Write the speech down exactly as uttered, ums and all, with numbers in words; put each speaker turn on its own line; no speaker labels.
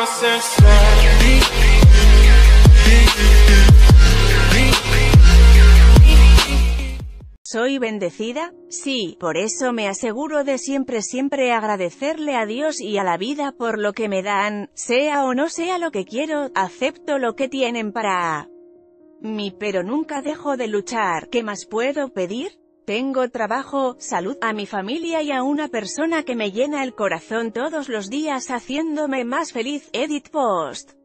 ¿Soy bendecida? Sí, por eso me aseguro de siempre siempre agradecerle a Dios y a la vida por lo que me dan, sea o no sea lo que quiero, acepto lo que tienen para mí pero nunca dejo de luchar. ¿Qué más puedo pedir? Tengo trabajo, salud, a mi familia y a una persona que me llena el corazón todos los días haciéndome más feliz. Edit Post.